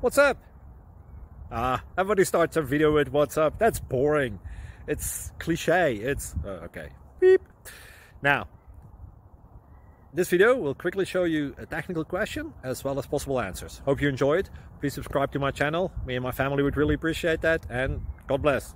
What's up? Everybody starts a video with what's up. That's boring. It's cliche. It's okay. Beep. Now, this video will quickly show you a technical question as well as possible answers. Hope you enjoyed. Please subscribe to my channel. Me and my family would really appreciate that, and God bless.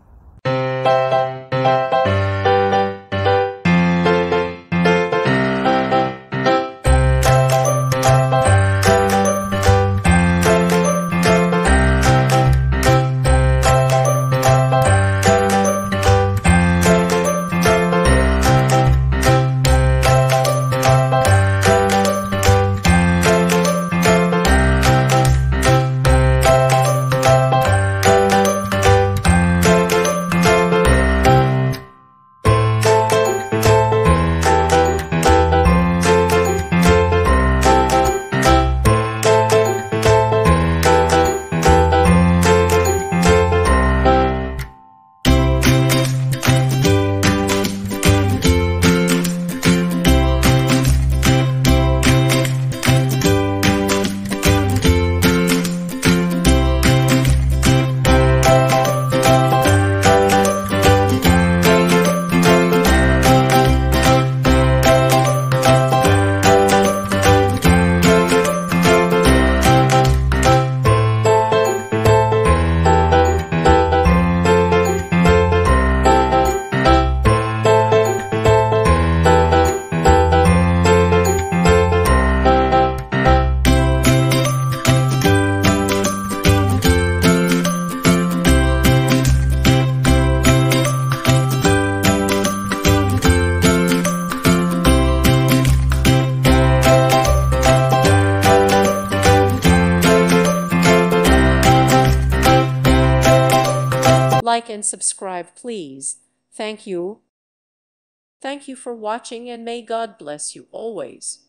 Like and subscribe, please. Thank you. Thank you for watching, and may God bless you always.